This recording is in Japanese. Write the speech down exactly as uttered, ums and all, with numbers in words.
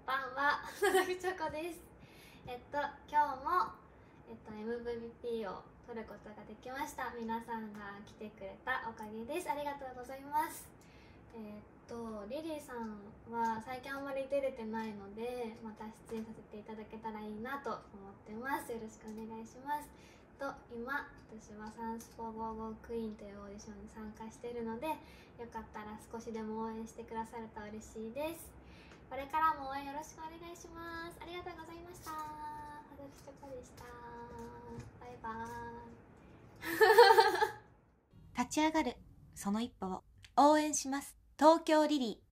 ばんは、佐々木チョコです。えっと今日も、えっと、エムブイピー を取ることができました。皆さんが来てくれたおかげです。ありがとうございます。えっとリリーさんは最近あんまり出れてないので、また出演させていただけたらいいなと思ってます。よろしくお願いします。と今私はサンスポゴーゴークイーンというオーディションに参加しているので、よかったら少しでも応援してくださると嬉しいです。これからも応援よろしくお願いします。ありがとうございました。はずきちょこでした。バイバーイ。 立ち上がるその一歩を応援します。東京リリー。